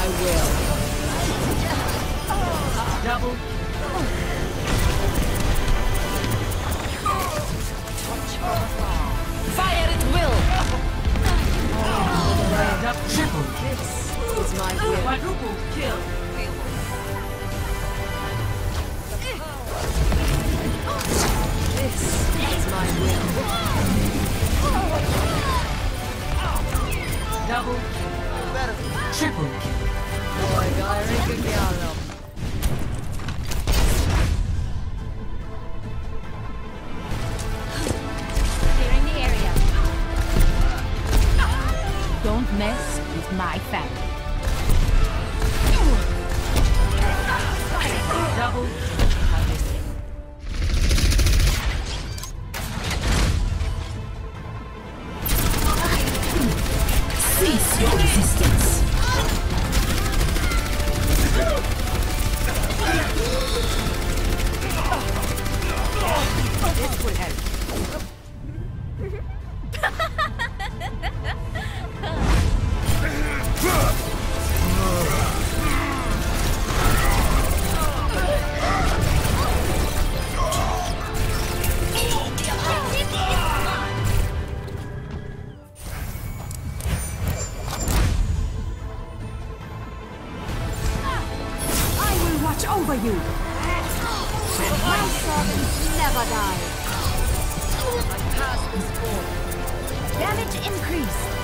will. Double. Fire at will. Triple. This is my will. Quadruple kill. This is my will. Double. Triple kill. Boy, Gary, Clearing the area. Don't mess with my family. Double. Cease your resistance. This will help. I will watch over you. My servants never die. My task is full. Damage increased.